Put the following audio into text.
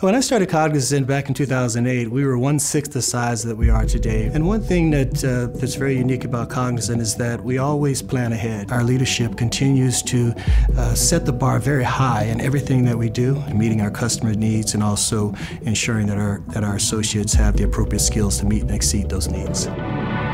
When I started Cognizant back in 2008, we were 1/6 the size that we are today. And one thing that's very unique about Cognizant is that we always plan ahead. Our leadership continues to set the bar very high in everything that we do, meeting our customer needs and also ensuring that our associates have the appropriate skills to meet and exceed those needs.